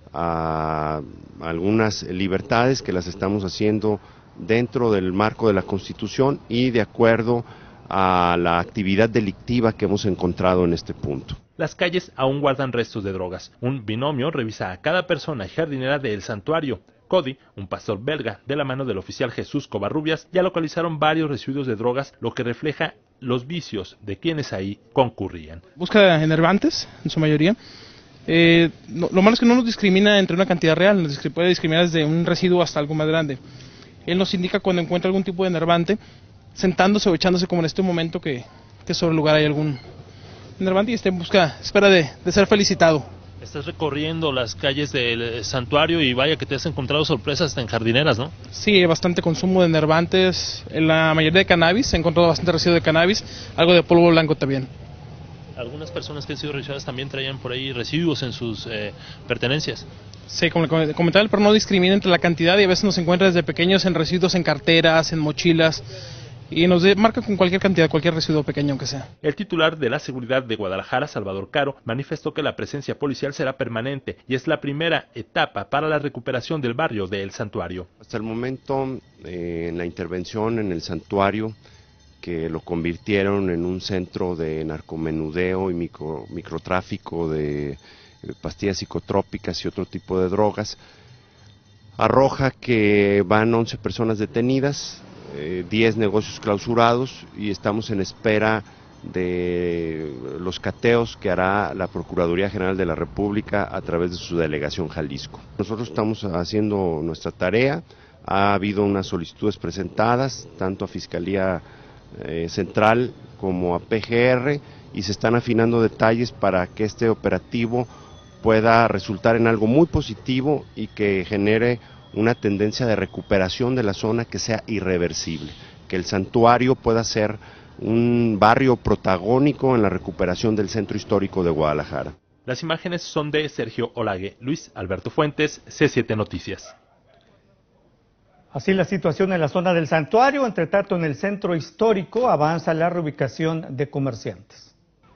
a algunas libertades que las estamos haciendo dentro del marco de la Constitución y de acuerdo a la actividad delictiva que hemos encontrado en este punto. Las calles aún guardan restos de drogas. Un binomio revisa a cada persona y jardinera del santuario. Cody, un pastor belga, de la mano del oficial Jesús Covarrubias, ya localizaron varios residuos de drogas, lo que refleja los vicios de quienes ahí concurrían. Busca enervantes, en su mayoría. Eh, no, lo malo es que no nos discrimina entre una cantidad real, nos puede discriminar desde un residuo hasta algo más grande. Él nos indica cuando encuentra algún tipo de enervante, sentándose o echándose como en este momento que, que sobre el lugar hay algún enervante y está en busca, espera de, de ser felicitado. Estás recorriendo las calles del santuario y vaya que te has encontrado sorpresas en jardineras, ¿no? Sí, hay bastante consumo de enervantes, en la mayoría de cannabis, se ha encontrado bastante residuo de cannabis, algo de polvo blanco también. Algunas personas que han sido revisadas también traían por ahí residuos en sus eh, pertenencias. Sí, como comentaba, el perro no discrimina entre la cantidad y a veces nos encuentra desde pequeños en residuos en carteras, en mochilas y nos de, marca con cualquier cantidad, cualquier residuo pequeño aunque sea. El titular de la seguridad de Guadalajara, Salvador Caro, manifestó que la presencia policial será permanente y es la primera etapa para la recuperación del barrio de El Santuario. Hasta el momento, eh, en la intervención en el santuario, que lo convirtieron en un centro de narcomenudeo y micro, microtráfico de eh, pastillas psicotrópicas y otro tipo de drogas, arroja que van once personas detenidas, eh, diez negocios clausurados y estamos en espera de los cateos que hará la Procuraduría General de la República a través de su delegación Jalisco. Nosotros estamos haciendo nuestra tarea, ha habido unas solicitudes presentadas tanto a Fiscalía Eh, central como a P G R y se están afinando detalles para que este operativo pueda resultar en algo muy positivo y que genere una tendencia de recuperación de la zona que sea irreversible, que el santuario pueda ser un barrio protagónico en la recuperación del centro histórico de Guadalajara. Las imágenes son de Sergio Olague, Luis Alberto Fuentes, C siete Noticias. Así la situación en la zona del santuario. Entre tanto, en el centro histórico avanza la reubicación de comerciantes.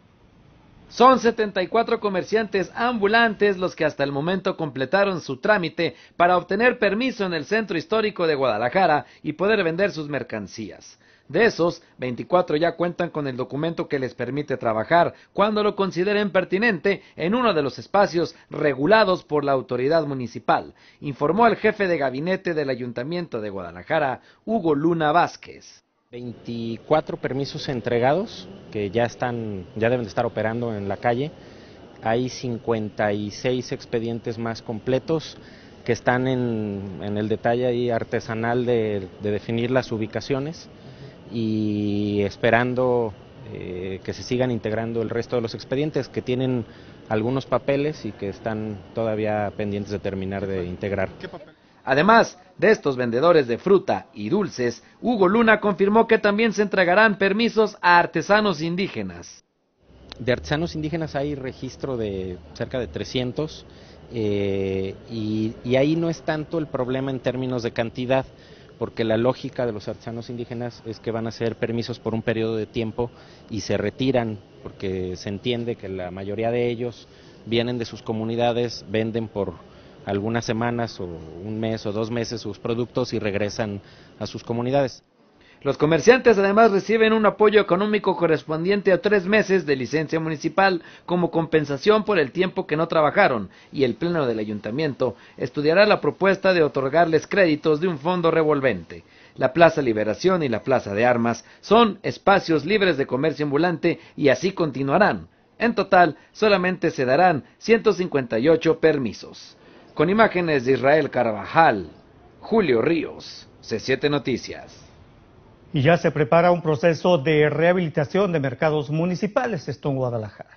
Son setenta y cuatro comerciantes ambulantes los que hasta el momento completaron su trámite para obtener permiso en el centro histórico de Guadalajara y poder vender sus mercancías. De esos, veinticuatro ya cuentan con el documento que les permite trabajar cuando lo consideren pertinente en uno de los espacios regulados por la autoridad municipal, informó el jefe de gabinete del Ayuntamiento de Guadalajara, Hugo Luna Vázquez. veinticuatro permisos entregados que ya están, ya deben de estar operando en la calle. Hay cincuenta y seis expedientes más completos que están en, en el detalle ahí artesanal de, de definir las ubicaciones y esperando eh, que se sigan integrando el resto de los expedientes que tienen algunos papeles y que están todavía pendientes de terminar de integrar. Además de estos vendedores de fruta y dulces, Hugo Luna confirmó que también se entregarán permisos a artesanos indígenas. De artesanos indígenas hay registro de cerca de trescientos eh, y, y ahí no es tanto el problema en términos de cantidad, porque la lógica de los artesanos indígenas es que van a ser permisos por un periodo de tiempo y se retiran, porque se entiende que la mayoría de ellos vienen de sus comunidades, venden por algunas semanas o un mes o dos meses sus productos y regresan a sus comunidades. Los comerciantes además reciben un apoyo económico correspondiente a tres meses de licencia municipal como compensación por el tiempo que no trabajaron, y el Pleno del Ayuntamiento estudiará la propuesta de otorgarles créditos de un fondo revolvente. La Plaza Liberación y la Plaza de Armas son espacios libres de comercio ambulante y así continuarán. En total, solamente se darán ciento cincuenta y ocho permisos. Con imágenes de Israel Carvajal, Julio Ríos, C siete Noticias. Y ya se prepara un proceso de rehabilitación de mercados municipales, esto en Guadalajara.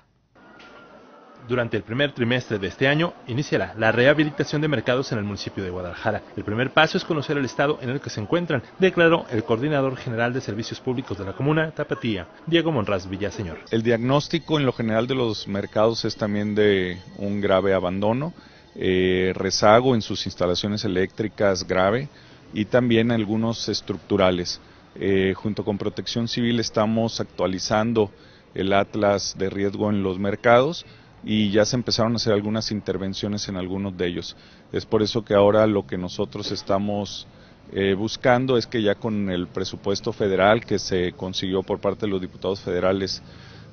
Durante el primer trimestre de este año iniciará la rehabilitación de mercados en el municipio de Guadalajara. El primer paso es conocer el estado en el que se encuentran, declaró el coordinador general de servicios públicos de la comuna, Tapatía, Diego Monraz Villaseñor. El diagnóstico en lo general de los mercados es también de un grave abandono, eh, rezago en sus instalaciones eléctricas grave y también algunos estructurales. Eh, junto con Protección Civil estamos actualizando el atlas de riesgo en los mercados y ya se empezaron a hacer algunas intervenciones en algunos de ellos. Es por eso que ahora lo que nosotros estamos eh, buscando es que ya con el presupuesto federal que se consiguió por parte de los diputados federales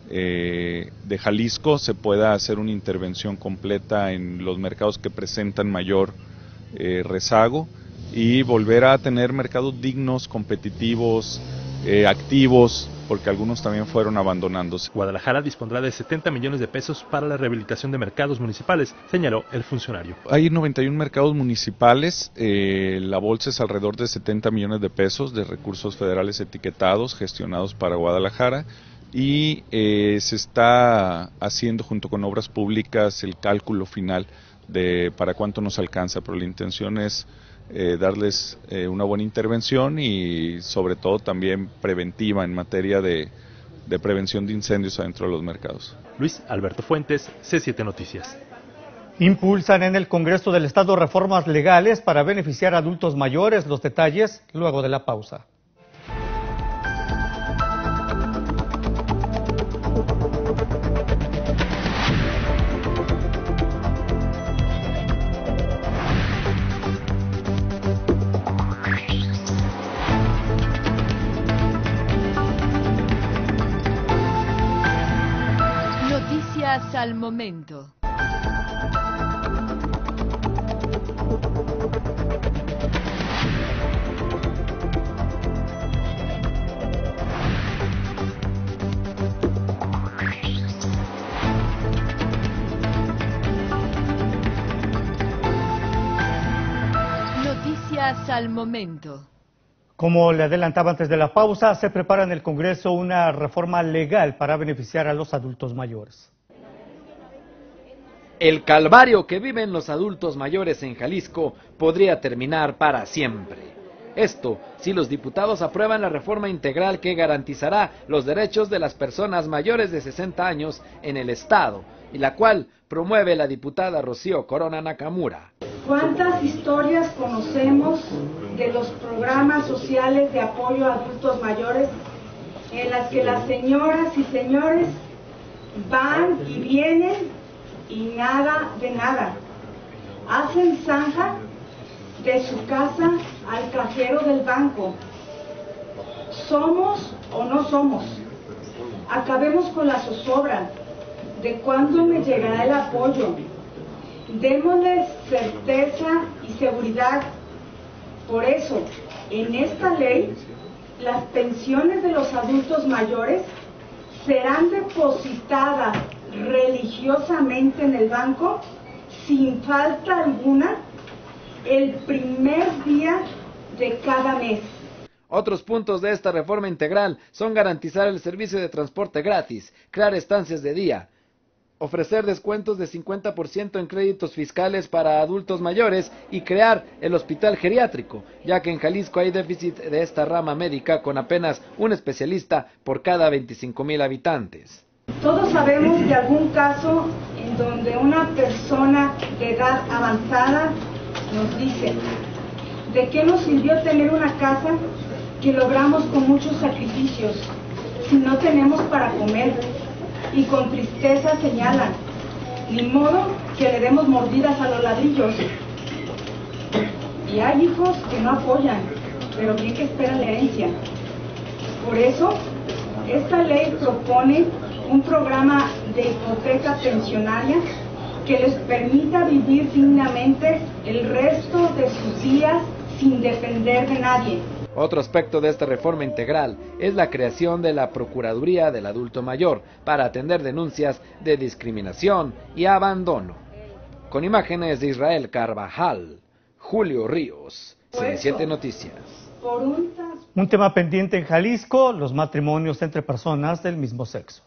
eh, de Jalisco se pueda hacer una intervención completa en los mercados que presentan mayor eh, rezago y volver a tener mercados dignos, competitivos, eh, activos, porque algunos también fueron abandonándose. Guadalajara dispondrá de setenta millones de pesos para la rehabilitación de mercados municipales, señaló el funcionario. Hay noventa y uno mercados municipales, eh, la bolsa es alrededor de setenta millones de pesos de recursos federales etiquetados, gestionados para Guadalajara, y eh, se está haciendo junto con obras públicas el cálculo final de para cuánto nos alcanza, pero la intención es Eh, darles eh, una buena intervención y sobre todo también preventiva en materia de, de prevención de incendios adentro de los mercados. Luis Alberto Fuentes, C siete Noticias. Impulsan en el Congreso del Estado reformas legales para beneficiar a adultos mayores. Los detalles luego de la pausa. Al momento. Noticias al momento. Como le adelantaba antes de la pausa, se prepara en el Congreso una reforma legal para beneficiar a los adultos mayores. El calvario que viven los adultos mayores en Jalisco podría terminar para siempre. Esto si los diputados aprueban la reforma integral que garantizará los derechos de las personas mayores de sesenta años en el Estado, y la cual promueve la diputada Rocío Corona Nakamura. ¿Cuántas historias conocemos de los programas sociales de apoyo a adultos mayores en las que las señoras y señores van y vienen y nada de nada? Hacen zanja de su casa al cajero del banco. ¿Somos o no somos? Acabemos con la zozobra. ¿De cuándo me llegará el apoyo? Démosles certeza y seguridad. Por eso, en esta ley, las pensiones de los adultos mayores serán depositadas religiosamente en el banco, sin falta alguna, el primer día de cada mes. Otros puntos de esta reforma integral son garantizar el servicio de transporte gratis, crear estancias de día, ofrecer descuentos de cincuenta por ciento en créditos fiscales para adultos mayores y crear el hospital geriátrico, ya que en Jalisco hay déficit de esta rama médica con apenas un especialista por cada veinticinco mil habitantes. Todos sabemos de algún caso en donde una persona de edad avanzada nos dice: ¿de qué nos sirvió tener una casa que logramos con muchos sacrificios si no tenemos para comer? Y con tristeza señalan: ni modo que le demos mordidas a los ladrillos. Y hay hijos que no apoyan, pero bien que esperan la herencia. Por eso, esta ley propone un programa de hipoteca pensionaria que les permita vivir dignamente el resto de sus días sin depender de nadie. Otro aspecto de esta reforma integral es la creación de la Procuraduría del Adulto Mayor para atender denuncias de discriminación y abandono. Con imágenes de Israel Carvajal, Julio Ríos, C N siete Noticias. Un tema pendiente en Jalisco: los matrimonios entre personas del mismo sexo.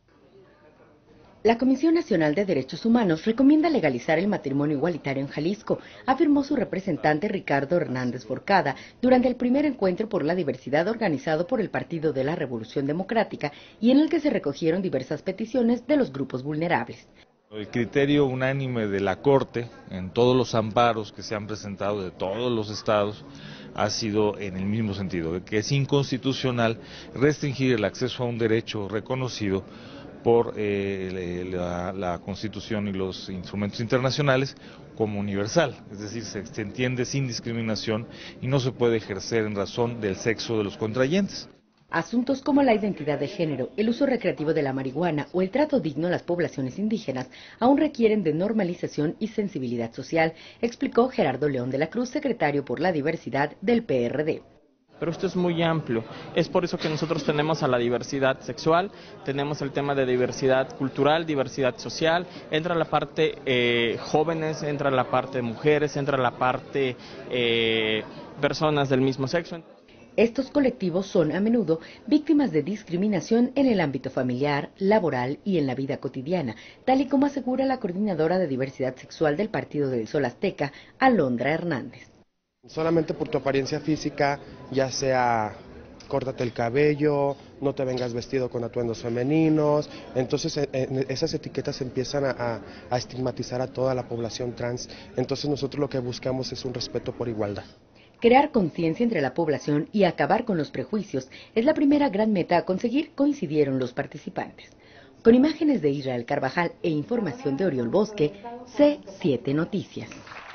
La Comisión Nacional de Derechos Humanos recomienda legalizar el matrimonio igualitario en Jalisco, afirmó su representante Ricardo Hernández Forcada durante el primer encuentro por la diversidad organizado por el Partido de la Revolución Democrática y en el que se recogieron diversas peticiones de los grupos vulnerables. El criterio unánime de la Corte en todos los amparos que se han presentado de todos los estados ha sido en el mismo sentido, de que es inconstitucional restringir el acceso a un derecho reconocido por eh, la, la Constitución y los instrumentos internacionales como universal, es decir, se, se entiende sin discriminación y no se puede ejercer en razón del sexo de los contrayentes. Asuntos como la identidad de género, el uso recreativo de la marihuana o el trato digno a las poblaciones indígenas aún requieren de normalización y sensibilidad social, explicó Gerardo León de la Cruz, secretario por la diversidad del P R D. Pero esto es muy amplio, es por eso que nosotros tenemos a la diversidad sexual, tenemos el tema de diversidad cultural, diversidad social, entra la parte eh, jóvenes, entra la parte mujeres, entra la parte eh, personas del mismo sexo. Estos colectivos son a menudo víctimas de discriminación en el ámbito familiar, laboral y en la vida cotidiana, tal y como asegura la coordinadora de diversidad sexual del Partido del Sol Azteca, Alondra Hernández. Solamente por tu apariencia física, ya sea córtate el cabello, no te vengas vestido con atuendos femeninos, entonces en esas etiquetas empiezan a, a estigmatizar a toda la población trans, entonces nosotros lo que buscamos es un respeto por igualdad. Crear conciencia entre la población y acabar con los prejuicios es la primera gran meta a conseguir, coincidieron los participantes. Con imágenes de Israel Carvajal e información de Oriol Bosque, C siete Noticias.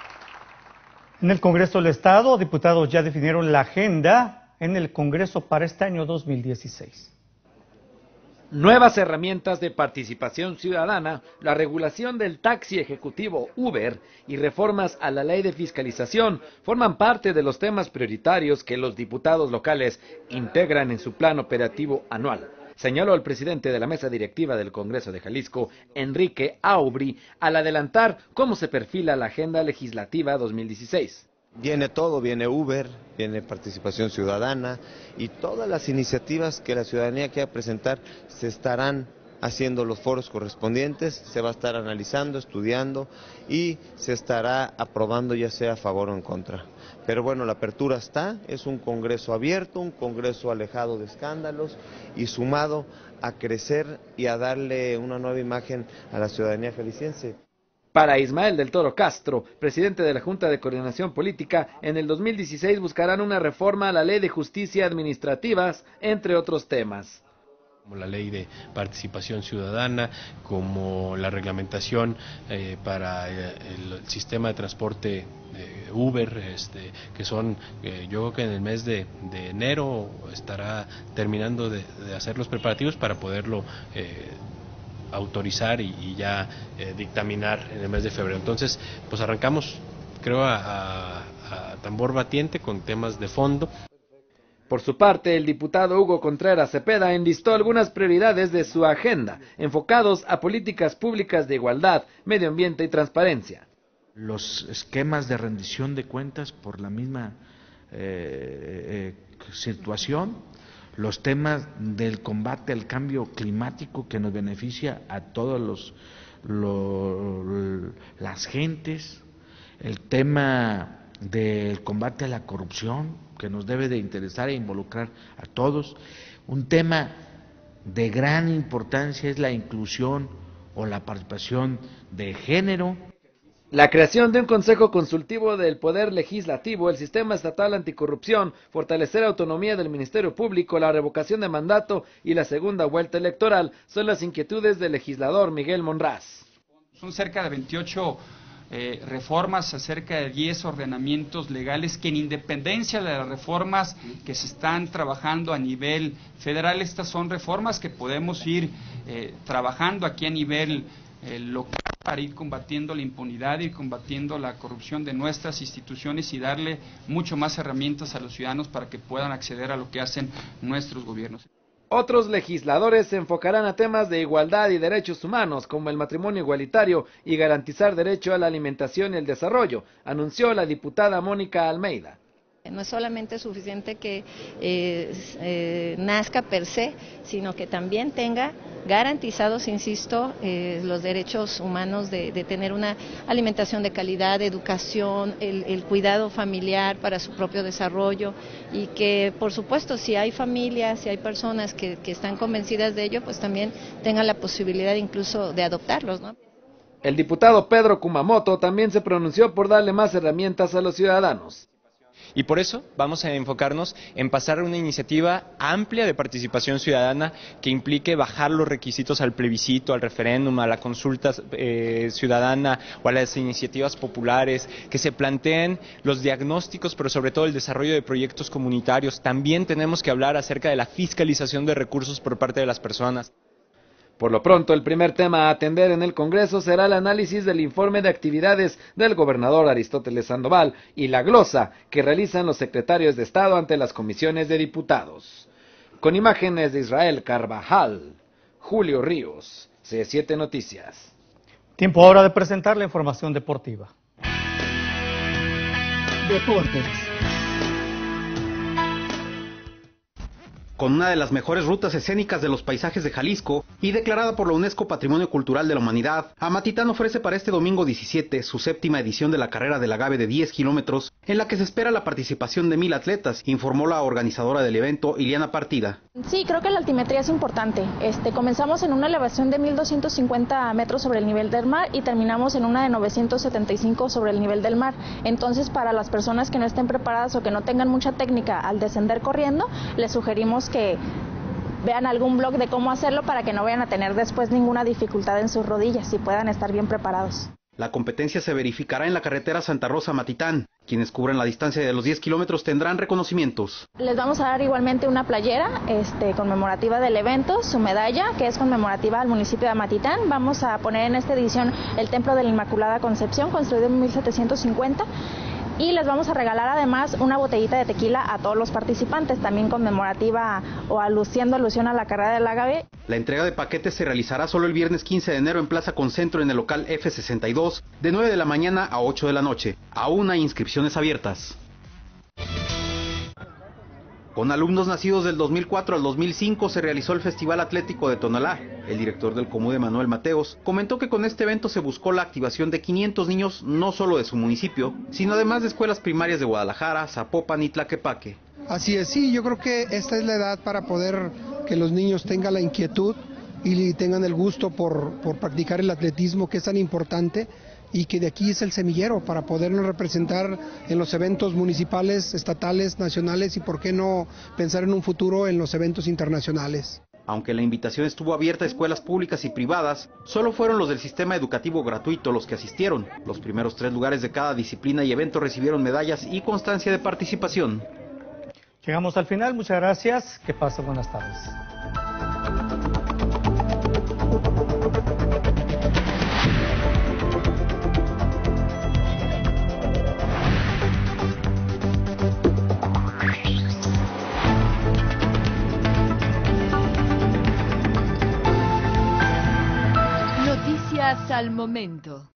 En el Congreso del Estado, diputados ya definieron la agenda en el Congreso para este año dos mil dieciséis. Nuevas herramientas de participación ciudadana, la regulación del taxi ejecutivo Uber y reformas a la ley de fiscalización forman parte de los temas prioritarios que los diputados locales integran en su plan operativo anual, señaló el presidente de la mesa directiva del Congreso de Jalisco, Enrique Aubry, al adelantar cómo se perfila la agenda legislativa dos mil dieciséis. Viene todo, viene Uber, viene participación ciudadana y todas las iniciativas que la ciudadanía quiera presentar se estarán haciendo los foros correspondientes, se va a estar analizando, estudiando y se estará aprobando ya sea a favor o en contra. Pero bueno, la apertura está, es un congreso abierto, un congreso alejado de escándalos y sumado a crecer y a darle una nueva imagen a la ciudadanía jalisciense. Para Ismael del Toro Castro, presidente de la Junta de Coordinación Política, en el dos mil dieciséis buscarán una reforma a la Ley de Justicia Administrativas, entre otros temas. Como la ley de participación ciudadana, como la reglamentación eh, para eh, el sistema de transporte de Uber, este, que son, eh, yo creo que en el mes de, de enero estará terminando de, de hacer los preparativos para poderlo eh, autorizar y, y ya eh, dictaminar en el mes de febrero. Entonces, pues arrancamos, creo, a, a, a tambor batiente con temas de fondo. Por su parte, el diputado Hugo Contreras Cepeda enlistó algunas prioridades de su agenda, enfocados a políticas públicas de igualdad, medio ambiente y transparencia. Los esquemas de rendición de cuentas por la misma eh, eh, situación, los temas del combate al cambio climático que nos beneficia a todos los, los las gentes, el tema del combate a la corrupción, que nos debe de interesar e involucrar a todos. Un tema de gran importancia es la inclusión o la participación de género. La creación de un Consejo Consultivo del Poder Legislativo, el Sistema Estatal Anticorrupción, fortalecer la autonomía del Ministerio Público, la revocación de mandato y la segunda vuelta electoral son las inquietudes del legislador Miguel Monraz. Son cerca de veintiocho Eh, reformas, acerca de diez ordenamientos legales que, en independencia de las reformas que se están trabajando a nivel federal, estas son reformas que podemos ir eh, trabajando aquí a nivel eh, local para ir combatiendo la impunidad, ir combatiendo la corrupción de nuestras instituciones y darle mucho más herramientas a los ciudadanos para que puedan acceder a lo que hacen nuestros gobiernos. Otros legisladores se enfocarán a temas de igualdad y derechos humanos, como el matrimonio igualitario y garantizar derecho a la alimentación y el desarrollo, anunció la diputada Mónica Almeida. No es solamente suficiente que eh, eh, nazca per se, sino que también tenga garantizados, insisto, eh, los derechos humanos de, de tener una alimentación de calidad, educación, el, el cuidado familiar para su propio desarrollo y que, por supuesto, si hay familias, si hay personas que, que están convencidas de ello, pues también tengan la posibilidad incluso de adoptarlos, ¿no? El diputado Pedro Kumamoto también se pronunció por darle más herramientas a los ciudadanos. Y por eso vamos a enfocarnos en pasar a una iniciativa amplia de participación ciudadana que implique bajar los requisitos al plebiscito, al referéndum, a la consulta eh, ciudadana o a las iniciativas populares, que se planteen los diagnósticos, pero sobre todo el desarrollo de proyectos comunitarios. También tenemos que hablar acerca de la fiscalización de recursos por parte de las personas. Por lo pronto, el primer tema a atender en el Congreso será el análisis del informe de actividades del gobernador Aristóteles Sandoval y la glosa que realizan los secretarios de Estado ante las comisiones de diputados. Con imágenes de Israel Carvajal, Julio Ríos, C siete Noticias. Tiempo ahora de presentar la información deportiva. Deportes. Con una de las mejores rutas escénicas de los paisajes de Jalisco y declarada por la UNESCO Patrimonio Cultural de la Humanidad, Amatitán ofrece para este domingo diecisiete su séptima edición de la carrera del agave de diez kilómetros, en la que se espera la participación de mil atletas, informó la organizadora del evento, Iliana Partida. Sí, creo que la altimetría es importante. Este, comenzamos en una elevación de mil doscientos cincuenta metros sobre el nivel del mar y terminamos en una de novecientos setenta y cinco sobre el nivel del mar. Entonces, para las personas que no estén preparadas o que no tengan mucha técnica al descender corriendo, les sugerimos que vean algún blog de cómo hacerlo para que no vayan a tener después ninguna dificultad en sus rodillas y puedan estar bien preparados. La competencia se verificará en la carretera Santa Rosa-Matitán. Quienes cubran la distancia de los diez kilómetros tendrán reconocimientos. Les vamos a dar igualmente una playera este, conmemorativa del evento, su medalla, que es conmemorativa al municipio de Amatitán. Vamos a poner en esta edición el Templo de la Inmaculada Concepción, construido en mil setecientos cincuenta. Y les vamos a regalar además una botellita de tequila a todos los participantes, también conmemorativa o aluciendo alusión a la carrera del agave. La entrega de paquetes se realizará solo el viernes quince de enero en Plaza Concentro en el local F sesenta y dos, de nueve de la mañana a ocho de la noche. Aún hay inscripciones abiertas. Con alumnos nacidos del dos mil cuatro al dos mil cinco se realizó el Festival Atlético de Tonalá. El director del COMUDE, Manuel Mateos, comentó que con este evento se buscó la activación de quinientos niños no solo de su municipio, sino además de escuelas primarias de Guadalajara, Zapopan y Tlaquepaque. Así es, sí, yo creo que esta es la edad para poder que los niños tengan la inquietud y tengan el gusto por, por practicar el atletismo, que es tan importante, y que de aquí es el semillero para podernos representar en los eventos municipales, estatales, nacionales y por qué no pensar en un futuro en los eventos internacionales. Aunque la invitación estuvo abierta a escuelas públicas y privadas, solo fueron los del sistema educativo gratuito los que asistieron. Los primeros tres lugares de cada disciplina y evento recibieron medallas y constancia de participación. Llegamos al final, muchas gracias, que pasen buenas tardes. Noticias al momento.